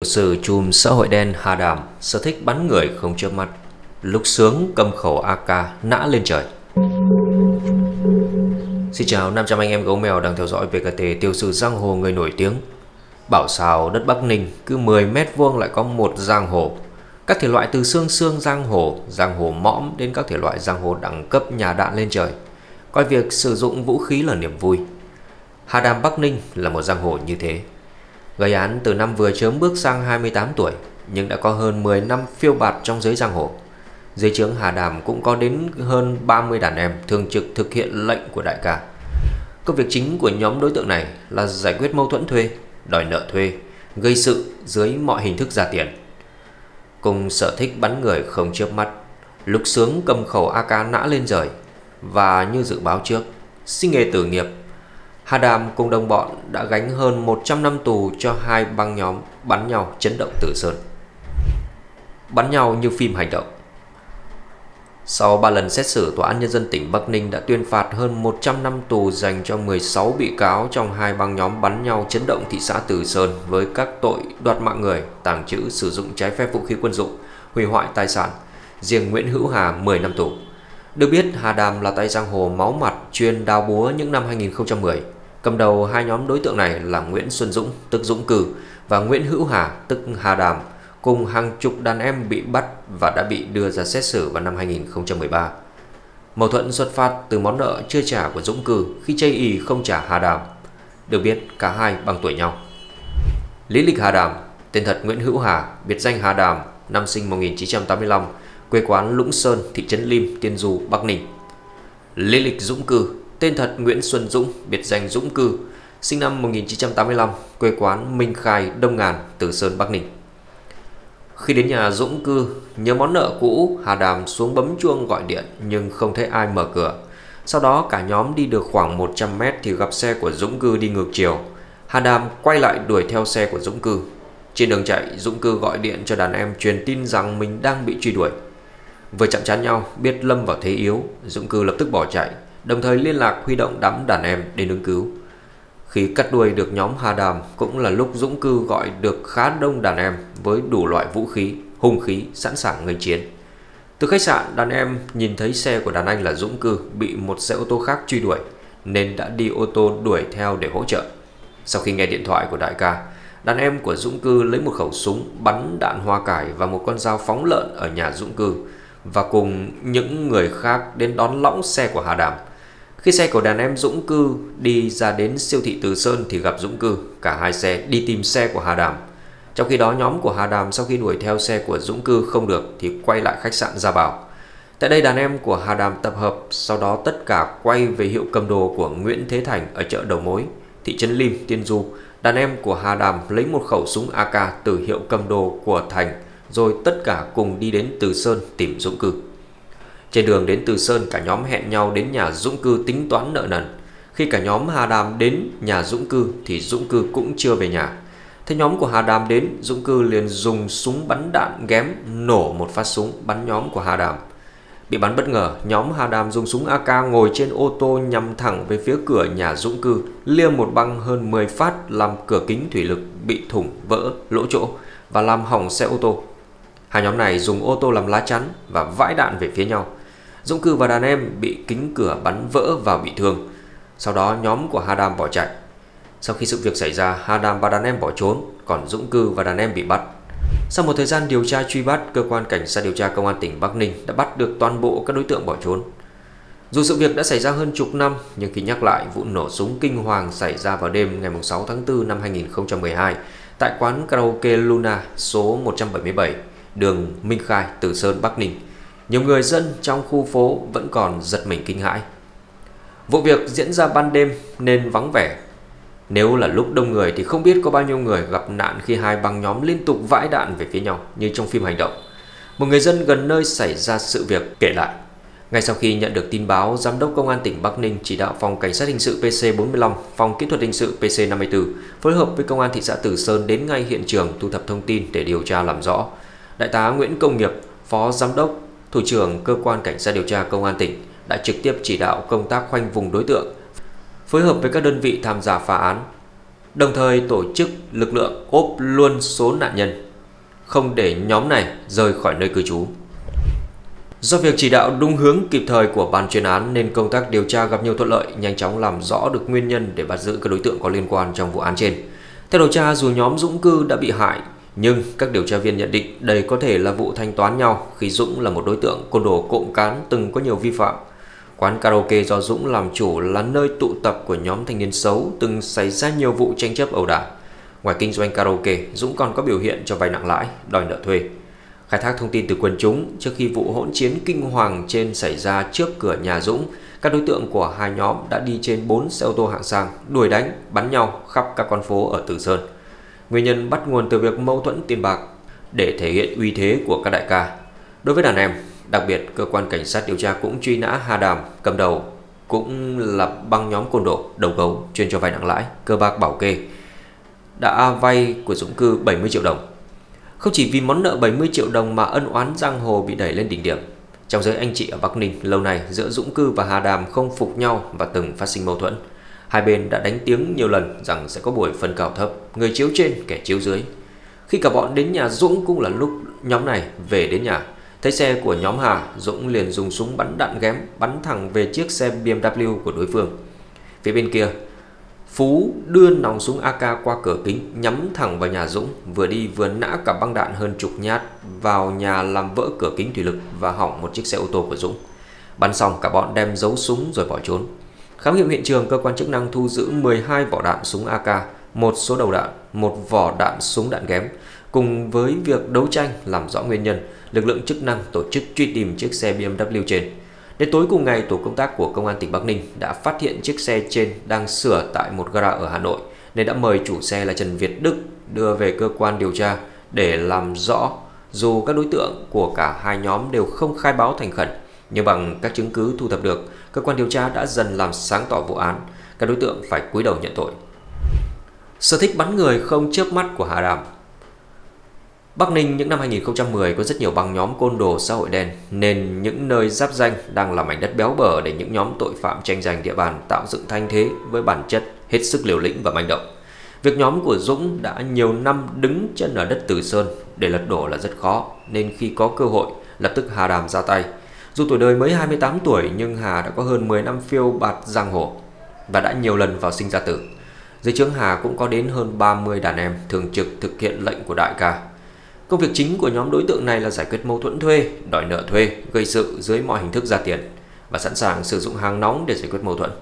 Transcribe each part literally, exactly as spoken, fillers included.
Sử chùm xã hội đen Hà Đàm sở thích bắn người không chớp mắt, lúc sướng cầm khẩu a ca nã lên trời. Xin chào năm trăm anh em gấu mèo đang theo dõi vê kê tê Tiêu Sử Giang Hồ người nổi tiếng. Bảo sao đất Bắc Ninh cứ mười mét vuông lại có một giang hồ. Các thể loại từ xương xương giang hồ, giang hồ mõm đến các thể loại giang hồ đẳng cấp nhà đạn lên trời, coi việc sử dụng vũ khí là niềm vui. Hà Đàm Bắc Ninh là một giang hồ như thế. Gây án từ năm vừa chớm bước sang hai mươi tám tuổi, nhưng đã có hơn mười năm phiêu bạt trong giới giang hồ. Dưới trướng Hà Đàm cũng có đến hơn ba mươi đàn em thường trực thực hiện lệnh của đại ca. Công việc chính của nhóm đối tượng này là giải quyết mâu thuẫn thuê, đòi nợ thuê, gây sự dưới mọi hình thức ra tiền. Cùng sở thích bắn người không chớp mắt, lúc sướng cầm khẩu a ca nã lên trời, và như dự báo trước, sinh nghề tử nghiệp, Hà Đàm cùng đồng bọn đã gánh hơn một trăm năm tù cho hai băng nhóm bắn nhau chấn động Tử Sơn. Bắn nhau như phim hành động. Sau ba lần xét xử, Tòa án Nhân dân tỉnh Bắc Ninh đã tuyên phạt hơn một trăm năm tù dành cho mười sáu bị cáo trong hai băng nhóm bắn nhau chấn động thị xã Tử Sơn với các tội đoạt mạng người, tàng trữ sử dụng trái phép vũ khí quân dụng, hủy hoại tài sản. Riêng Nguyễn Hữu Hà mười năm tù. Được biết, Hà Đàm là tay giang hồ máu mặt chuyên đào búa những năm hai nghìn không trăm mười. Cầm đầu hai nhóm đối tượng này là Nguyễn Xuân Dũng, tức Dũng Cừ, và Nguyễn Hữu Hà, tức Hà Đàm, cùng hàng chục đàn em bị bắt và đã bị đưa ra xét xử vào năm hai nghìn không trăm mười ba. Mâu thuẫn xuất phát từ món nợ chưa trả của Dũng Cừ khi chây ỳ không trả Hà Đàm. Được biết, cả hai bằng tuổi nhau. Lý lịch Hà Đàm, tên thật Nguyễn Hữu Hà, biệt danh Hà Đàm, năm sinh một nghìn chín trăm tám mươi lăm, quê quán Lũng Sơn, thị trấn Lim, Tiên Du, Bắc Ninh. Lý lịch Dũng Cừ, tên thật Nguyễn Xuân Dũng, biệt danh Dũng Cừ, sinh năm một nghìn chín trăm tám mươi lăm, quê quán Minh Khai, Đông Ngàn, Từ Sơn, Bắc Ninh. Khi đến nhà Dũng Cừ, nhớ món nợ cũ, Hà Đàm xuống bấm chuông gọi điện nhưng không thấy ai mở cửa. Sau đó cả nhóm đi được khoảng một trăm mét thì gặp xe của Dũng Cừ đi ngược chiều. Hà Đàm quay lại đuổi theo xe của Dũng Cừ. Trên đường chạy, Dũng Cừ gọi điện cho đàn em truyền tin rằng mình đang bị truy đuổi. Vừa chạm trán nhau, biết lâm vào thế yếu, Dũng Cừ lập tức bỏ chạy, đồng thời liên lạc huy động đám đàn em đến ứng cứu. Khi cắt đuôi được nhóm Hà Đàm cũng là lúc Dũng Cừ gọi được khá đông đàn em với đủ loại vũ khí, hung khí sẵn sàng nghênh chiến. Từ khách sạn, đàn em nhìn thấy xe của đàn anh là Dũng Cừ bị một xe ô tô khác truy đuổi nên đã đi ô tô đuổi theo để hỗ trợ. Sau khi nghe điện thoại của đại ca, đàn em của Dũng Cừ lấy một khẩu súng bắn đạn hoa cải và một con dao phóng lợn ở nhà Dũng Cừ và cùng những người khác đến đón lõng xe của Hà Đàm. Khi xe của đàn em Dũng Cừ đi ra đến siêu thị Từ Sơn thì gặp Dũng Cừ, cả hai xe đi tìm xe của Hà Đàm. Trong khi đó, nhóm của Hà Đàm sau khi đuổi theo xe của Dũng Cừ không được thì quay lại khách sạn Gia Bảo. Tại đây, đàn em của Hà Đàm tập hợp, sau đó tất cả quay về hiệu cầm đồ của Nguyễn Thế Thành ở chợ Đầu Mối, thị trấn Lim, Tiên Du. Đàn em của Hà Đàm lấy một khẩu súng a ca từ hiệu cầm đồ của Thành, rồi tất cả cùng đi đến Từ Sơn tìm Dũng Cừ. Trên đường đến Từ Sơn, cả nhóm hẹn nhau đến nhà Dũng Cừ tính toán nợ nần. Khi cả nhóm Hà Đàm đến nhà Dũng Cừ thì Dũng Cừ cũng chưa về nhà. Thấy nhóm của Hà Đàm đến, Dũng Cừ liền dùng súng bắn đạn ghém nổ một phát súng bắn nhóm của Hà Đàm. Bị bắn bất ngờ, nhóm Hà Đàm dùng súng a ca ngồi trên ô tô nhắm thẳng về phía cửa nhà Dũng Cừ, liêm một băng hơn mười phát làm cửa kính thủy lực bị thủng vỡ lỗ chỗ và làm hỏng xe ô tô. Hai nhóm này dùng ô tô làm lá chắn và vãi đạn về phía nhau. Dũng Cừ và đàn em bị kính cửa bắn vỡ và bị thương. Sau đó nhóm của Hà Đàm bỏ chạy. Sau khi sự việc xảy ra, Hà Đàm và đàn em bỏ trốn, còn Dũng Cừ và đàn em bị bắt. Sau một thời gian điều tra truy bắt, cơ quan cảnh sát điều tra công an tỉnh Bắc Ninh đã bắt được toàn bộ các đối tượng bỏ trốn. Dù sự việc đã xảy ra hơn chục năm, nhưng khi nhắc lại vụ nổ súng kinh hoàng xảy ra vào đêm ngày sáu tháng tư năm hai nghìn không trăm mười hai tại quán karaoke Luna số một trăm bảy mươi bảy, đường Minh Khai, Từ Sơn, Bắc Ninh, nhiều người dân trong khu phố vẫn còn giật mình kinh hãi. Vụ việc diễn ra ban đêm nên vắng vẻ. Nếu là lúc đông người thì không biết có bao nhiêu người gặp nạn khi hai băng nhóm liên tục vãi đạn về phía nhau như trong phim hành động. Một người dân gần nơi xảy ra sự việc kể lại: ngay sau khi nhận được tin báo, Giám đốc Công an tỉnh Bắc Ninh chỉ đạo Phòng Cảnh sát Hình sự pê xê bốn mươi lăm, Phòng Kỹ thuật Hình sự pê xê năm mươi tư phối hợp với Công an thị xã Từ Sơn đến ngay hiện trường thu thập thông tin để điều tra làm rõ. Đại tá Nguyễn Công Nghiệp, Phó Giám đốc, Thủ trưởng Cơ quan Cảnh sát điều tra Công an tỉnh đã trực tiếp chỉ đạo công tác khoanh vùng đối tượng, phối hợp với các đơn vị tham gia phá án. đồng thời tổ chức lực lượng ốp luôn số nạn nhân, không để nhóm này rời khỏi nơi cư trú. Do việc chỉ đạo đúng hướng kịp thời của ban chuyên án nên công tác điều tra gặp nhiều thuận lợi, nhanh chóng làm rõ được nguyên nhân để bắt giữ các đối tượng có liên quan trong vụ án trên. Theo điều tra, dù nhóm Dũng Cư đã bị hại, nhưng các điều tra viên nhận định đây có thể là vụ thanh toán nhau khi Dũng là một đối tượng côn đồ cộng cán từng có nhiều vi phạm. Quán karaoke do Dũng làm chủ là nơi tụ tập của nhóm thanh niên xấu, từng xảy ra nhiều vụ tranh chấp ẩu đả. Ngoài kinh doanh karaoke, Dũng còn có biểu hiện cho vay nặng lãi, đòi nợ thuê. Khai thác thông tin từ quần chúng, trước khi vụ hỗn chiến kinh hoàng trên xảy ra trước cửa nhà Dũng, các đối tượng của hai nhóm đã đi trên bốn xe ô tô hạng sang, đuổi đánh, bắn nhau khắp các con phố ở Từ Sơn. Nguyên nhân bắt nguồn từ việc mâu thuẫn tiền bạc để thể hiện uy thế của các đại ca. Đối với đàn em, đặc biệt cơ quan cảnh sát điều tra cũng truy nã Hà Đàm cầm đầu, cũng là băng nhóm côn đồ đầu gấu chuyên cho vay nặng lãi, cờ bạc bảo kê, đã vay của Dũng Cư bảy mươi triệu đồng. Không chỉ vì món nợ bảy mươi triệu đồng mà ân oán giang hồ bị đẩy lên đỉnh điểm. Trong giới anh chị ở Bắc Ninh, lâu nay giữa Dũng Cư và Hà Đàm không phục nhau và từng phát sinh mâu thuẫn. Hai bên đã đánh tiếng nhiều lần rằng sẽ có buổi phân cao thấp, người chiếu trên kẻ chiếu dưới. Khi cả bọn đến nhà Dũng cũng là lúc nhóm này về đến nhà. Thấy xe của nhóm Hà, Dũng liền dùng súng bắn đạn ghém bắn thẳng về chiếc xe bê em vê của đối phương. Phía bên kia, Phú đưa nòng súng a ca qua cửa kính nhắm thẳng vào nhà Dũng, vừa đi vừa nã cả băng đạn hơn chục nhát vào nhà làm vỡ cửa kính thủy lực và hỏng một chiếc xe ô tô của Dũng. Bắn xong, cả bọn đem giấu súng rồi bỏ trốn. Khám nghiệm hiện trường, cơ quan chức năng thu giữ mười hai vỏ đạn súng a ca, một số đầu đạn, một vỏ đạn súng đạn ghém. Cùng với việc đấu tranh làm rõ nguyên nhân, lực lượng chức năng tổ chức truy tìm chiếc xe bê em vê trên. Đến tối cùng ngày, tổ công tác của Công an tỉnh Bắc Ninh đã phát hiện chiếc xe trên đang sửa tại một gara ở Hà Nội, nên đã mời chủ xe là Trần Việt Đức đưa về cơ quan điều tra để làm rõ. Dù các đối tượng của cả hai nhóm đều không khai báo thành khẩn, nhưng bằng các chứng cứ thu thập được, cơ quan điều tra đã dần làm sáng tỏ vụ án. Các đối tượng phải cúi đầu nhận tội. Sở thích bắn người không chớp mắt của Hà Đàm. Bắc Ninh những năm hai nghìn không trăm mười có rất nhiều băng nhóm côn đồ xã hội đen, nên những nơi giáp danh đang là mảnh đất béo bở để những nhóm tội phạm tranh giành địa bàn, tạo dựng thanh thế với bản chất hết sức liều lĩnh và manh động. Việc nhóm của Dũng đã nhiều năm đứng chân ở đất Từ Sơn, để lật đổ là rất khó, nên khi có cơ hội, lập tức Hà Đàm ra tay. Dù tuổi đời mới hai mươi tám tuổi nhưng Hà đã có hơn mười năm phiêu bạt giang hồ và đã nhiều lần vào sinh ra tử. Dưới trướng Hà cũng có đến hơn ba mươi đàn em thường trực thực hiện lệnh của đại ca. Công việc chính của nhóm đối tượng này là giải quyết mâu thuẫn thuê, đòi nợ thuê, gây sự dưới mọi hình thức ra tiền và sẵn sàng sử dụng hàng nóng để giải quyết mâu thuẫn.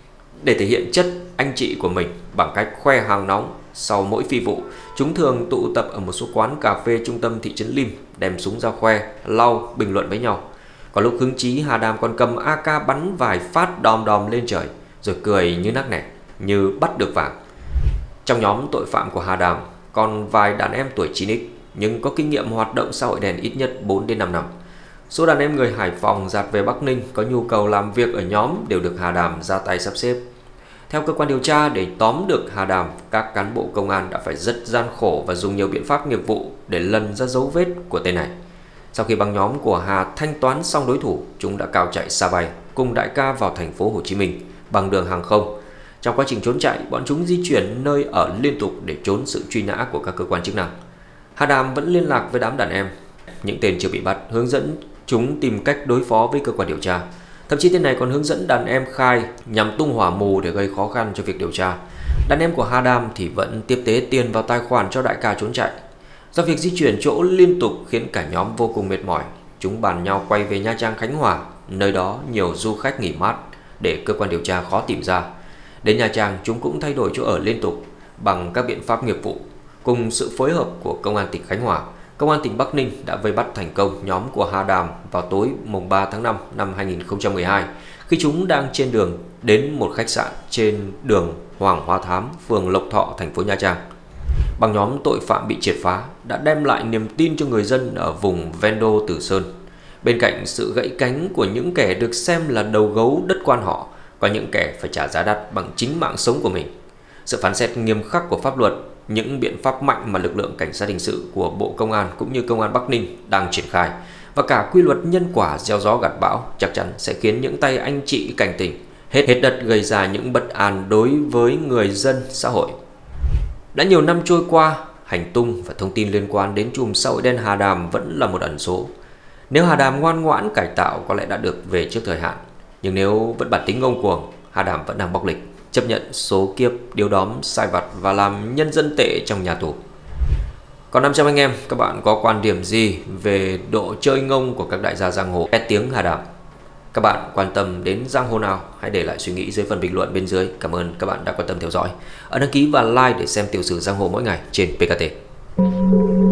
Để thể hiện chất anh chị của mình bằng cách khoe hàng nóng, sau mỗi phi vụ, chúng thường tụ tập ở một số quán cà phê trung tâm thị trấn Lim, đem súng ra khoe, lau, bình luận với nhau. Có lúc hứng chí, Hà Đàm còn cầm a ca bắn vài phát đòm đòm lên trời, rồi cười như nắc nẻ, như bắt được vàng. Trong nhóm tội phạm của Hà Đàm còn vài đàn em tuổi chín x, nhưng có kinh nghiệm hoạt động xã hội đen ít nhất bốn đến năm năm. Số đàn em người Hải Phòng dạt về Bắc Ninh có nhu cầu làm việc ở nhóm đều được Hà Đàm ra tay sắp xếp. Theo cơ quan điều tra, để tóm được Hà Đàm, các cán bộ công an đã phải rất gian khổ và dùng nhiều biện pháp nghiệp vụ để lần ra dấu vết của tên này. Sau khi băng nhóm của Hà thanh toán xong đối thủ, chúng đã cao chạy xa bay cùng đại ca vào thành phố Hồ Chí Minh bằng đường hàng không. Trong quá trình trốn chạy, bọn chúng di chuyển nơi ở liên tục để trốn sự truy nã của các cơ quan chức năng. Hà Đàm vẫn liên lạc với đám đàn em, những tên chưa bị bắt, hướng dẫn chúng tìm cách đối phó với cơ quan điều tra. Thậm chí tên này còn hướng dẫn đàn em khai nhằm tung hỏa mù để gây khó khăn cho việc điều tra. Đàn em của Hà Đàm thì vẫn tiếp tế tiền vào tài khoản cho đại ca trốn chạy. Do việc di chuyển chỗ liên tục khiến cả nhóm vô cùng mệt mỏi, chúng bàn nhau quay về Nha Trang, Khánh Hòa, nơi đó nhiều du khách nghỉ mát để cơ quan điều tra khó tìm ra. Đến Nha Trang, chúng cũng thay đổi chỗ ở liên tục bằng các biện pháp nghiệp vụ. Cùng sự phối hợp của Công an tỉnh Khánh Hòa, Công an tỉnh Bắc Ninh đã vây bắt thành công nhóm của Hà Đàm vào tối mùng ba tháng năm năm hai nghìn không trăm mười hai, khi chúng đang trên đường đến một khách sạn trên đường Hoàng Hóa Thám, phường Lộc Thọ, thành phố Nha Trang. Băng nhóm tội phạm bị triệt phá đã đem lại niềm tin cho người dân ở vùng ven đô Từ Sơn. Bên cạnh sự gãy cánh của những kẻ được xem là đầu gấu đất quan họ, có những kẻ phải trả giá đắt bằng chính mạng sống của mình. Sự phán xét nghiêm khắc của pháp luật, những biện pháp mạnh mà lực lượng cảnh sát hình sự của Bộ Công an cũng như Công an Bắc Ninh đang triển khai, và cả quy luật nhân quả gieo gió gặt bão chắc chắn sẽ khiến những tay anh chị cảnh tỉnh hết hết đất, gây ra những bất an đối với người dân xã hội. Đã nhiều năm trôi qua, hành tung và thông tin liên quan đến chùm xã hội đen Hà Đàm vẫn là một ẩn số. Nếu Hà Đàm ngoan ngoãn cải tạo có lẽ đã được về trước thời hạn, nhưng nếu vẫn bản tính ngông cuồng, Hà Đàm vẫn đang bóc lịch, chấp nhận số kiếp điếu đóm sai vặt và làm nhân dân tệ trong nhà tù. Còn năm trăm anh em, các bạn có quan điểm gì về độ chơi ngông của các đại gia giang hồ nghe tiếng Hà Đàm? Các bạn quan tâm đến giang hồ nào? Hãy để lại suy nghĩ dưới phần bình luận bên dưới. Cảm ơn các bạn đã quan tâm theo dõi. Ấn đăng ký và like để xem tiểu sử giang hồ mỗi ngày trên pê ca tê.